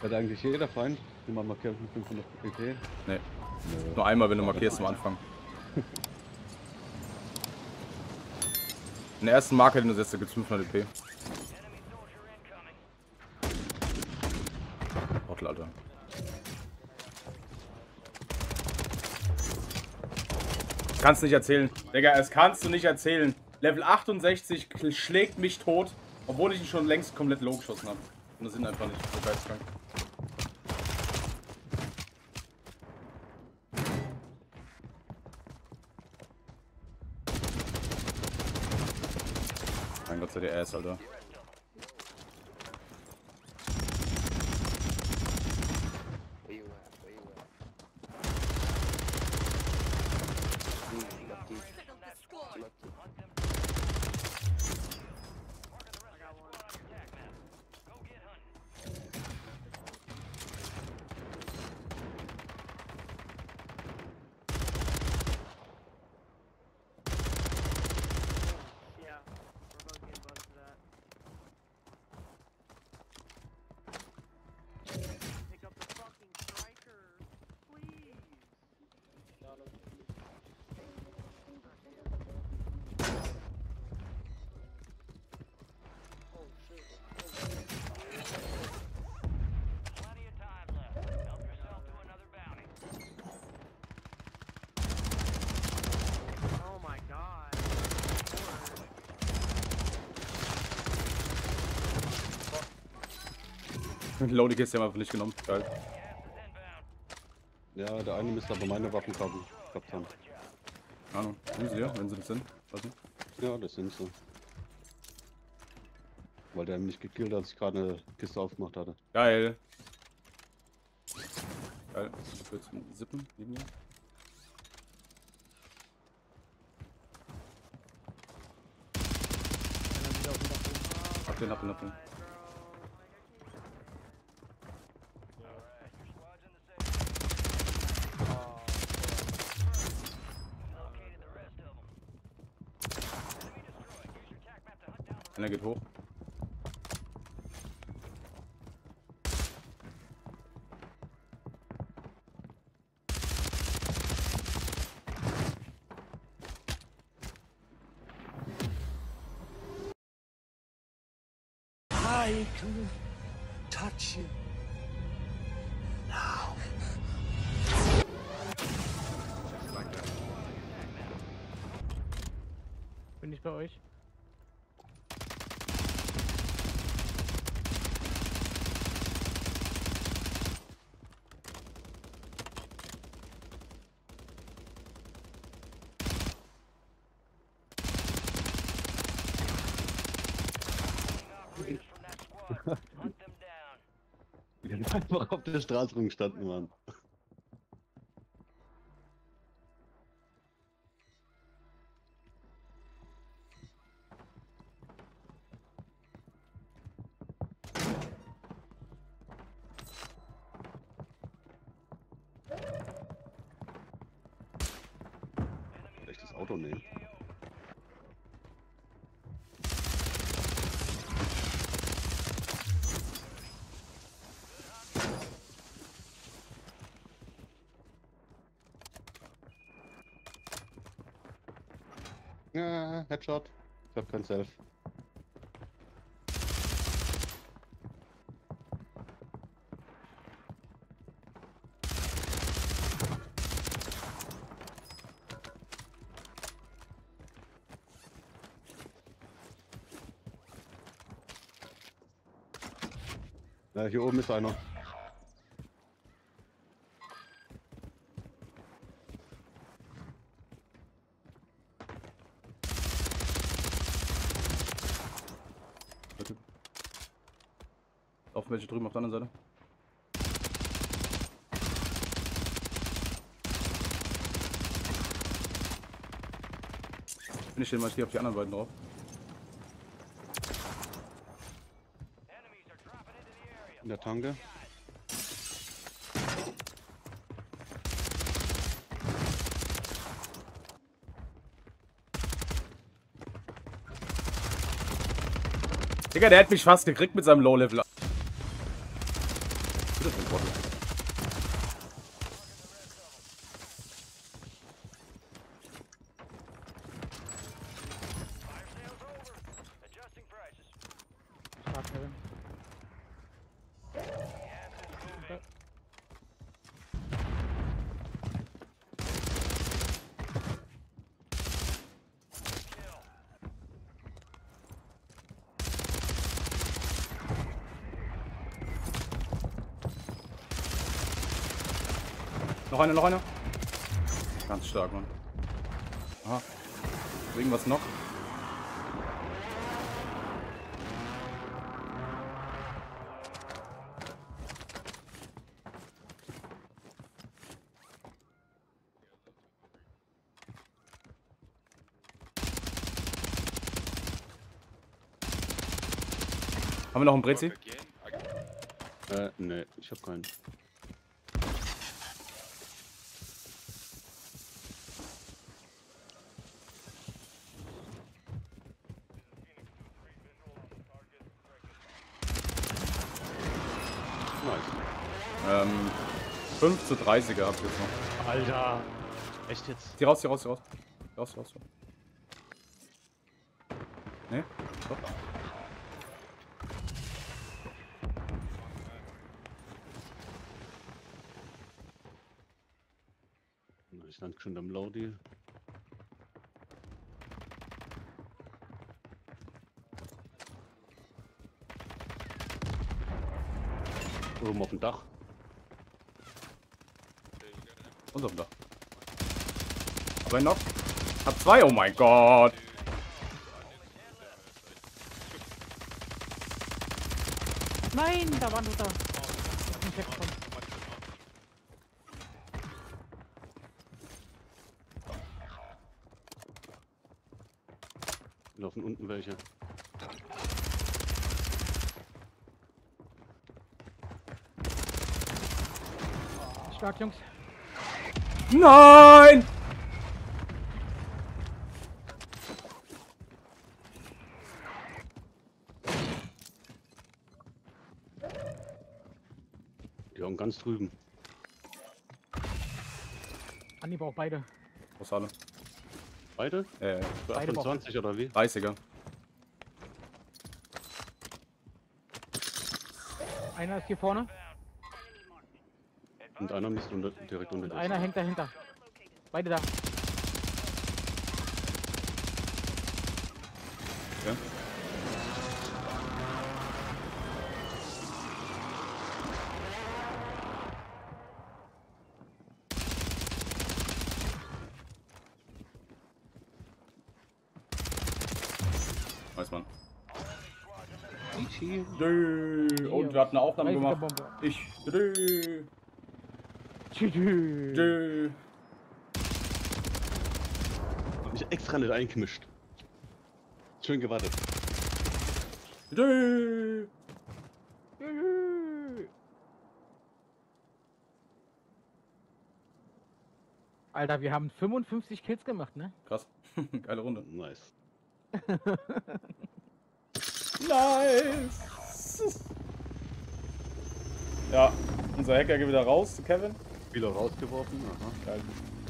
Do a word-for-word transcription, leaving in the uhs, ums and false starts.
Hat eigentlich jeder Feind immer markiert mit fünfhundert P P? Nee. Nö. Nur einmal, wenn du markierst am Anfang. In der ersten Marke, den du setzt, da gibt es fünfhundert P P. Trottel, Alter. Das kannst du nicht erzählen. Digga, das kannst du nicht erzählen. Level achtundsechzig schlägt mich tot, obwohl ich ihn schon längst komplett low geschossen habe. Und das sind einfach nicht so geisteskrank. Mein Gott sei der Ass, Alter. Loading ist ja einfach nicht genommen. Geil. Ja, der eine müsste aber meine Waffen gehabt haben. Ahnung. Nehmen sie dir, wenn sie das sind. Was nicht? Ja, das sind sie. Weil der mich gekillt hat, als ich gerade eine Kiste aufgemacht hatte. Geil. Geil. Ich will jetzt sippen. Neben mir. Hab den, hab den, hab den. Einer geht hoch. I can touch you now. Bin ich bei euch? Die sind einfach auf der Straße rumgestanden, Mann. Vielleicht das Auto nehmen. Ja, Headshot. Ich hab kein Self. Ja, hier oben ist einer. Auf welche drüben auf der anderen Seite? Bin ich den mal hier auf die anderen beiden drauf? In der Tanke. Digga, der hat mich fast gekriegt mit seinem Low-Level. ist das für ein Trottel? Stark, Kevin. Noch einer, noch einer. Ganz stark, Mann. Aha. Irgendwas noch? Haben wir noch einen Brezi? Äh, ne, ich hab keinen. Nice. Ähm, fünf zu dreißiger hab ich jetzt noch. Alter. Echt jetzt? Zieh raus, zieh raus, zieh raus. Raus, raus. Ne? Stopp. Ich stand schon am Lodi. Oben auf dem Dach. Und auf dem Dach. Hab einen Knock. Hab zwei, oh mein Gott. Nein, da war nur da. Nicht wegkommen. Laufen unten welche. Stark, Jungs. Nein! Die haben ganz drüben. Anhieb auch beide. Wo ist alle? Beide? Äh, Für Beide achtundzwanzig oder wie? dreißiger. Einer ist hier vorne Und einer müsste unter, direkt unter und dir einer sein. hängt dahinter. Beide da. Ja. Weiß man. Dö. Und wir hatten eine Aufnahme dreißiger gemacht. Bombe. Ich. Dö. Tschüss. Dö. Hab mich extra nicht eingemischt. Schön gewartet. Dö. Alter, wir haben fünfundfünfzig Kills gemacht, ne? Krass. Geile Runde. Nice. Nice. Ja, unser Hacker geht wieder raus zu Kevin. Spieler rausgeworfen. Aha. Geil.